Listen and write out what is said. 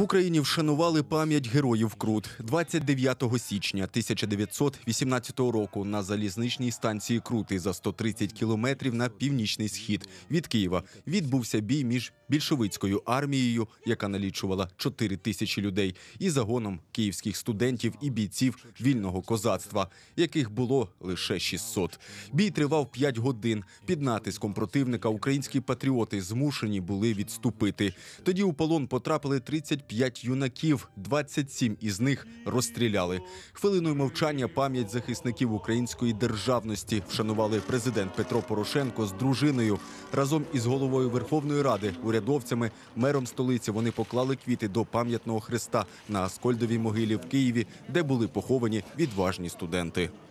В Україні вшанували пам'ять героїв Крут. 29 січня 1918 року на залізничній станції Крути за 130 кілометрів на північний схід від Києва відбувся бій між більшовицькою армією, яка налічувала 4 тисячі людей, і загоном київських студентів і бійців вільного козацтва, яких було лише 600. Бій тривав 5 годин. Під натиском противника українські патріоти змушені були відступити. Тоді у полон потрапили 35 юнаків, 27 із них розстріляли. Хвилиною мовчання пам'ять захисників української державності вшанували президент Петро Порошенко з дружиною. Разом із головою Верховної Ради, урядовцями, мером столиці вони поклали квіти до пам'ятного хреста на Аскольдовій могилі в Києві, де були поховані відважні студенти.